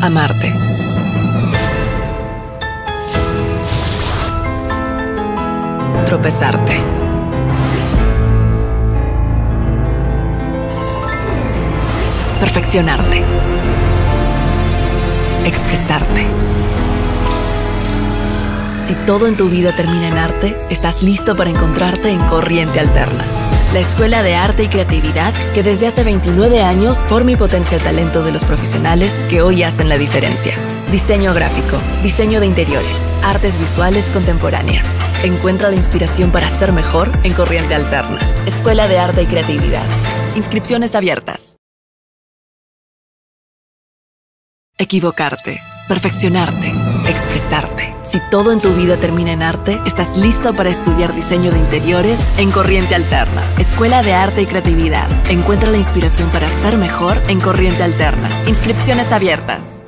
Amarte. Tropezarte. Perfeccionarte. Expresarte. Si todo en tu vida termina en arte, estás listo para encontrarte en Corriente Alterna, la escuela de arte y creatividad que desde hace 29 años forma y potencia el talento de los profesionales que hoy hacen la diferencia. Diseño gráfico, diseño de interiores, artes visuales contemporáneas. Encuentra la inspiración para ser mejor en Corriente Alterna, escuela de arte y creatividad. Inscripciones abiertas. Equivocarte, perfeccionarte, expresarte. Si todo en tu vida termina en arte, estás listo para estudiar diseño de interiores en Corriente Alterna, escuela de arte y creatividad. Encuentra la inspiración para ser mejor en Corriente Alterna. Inscripciones abiertas.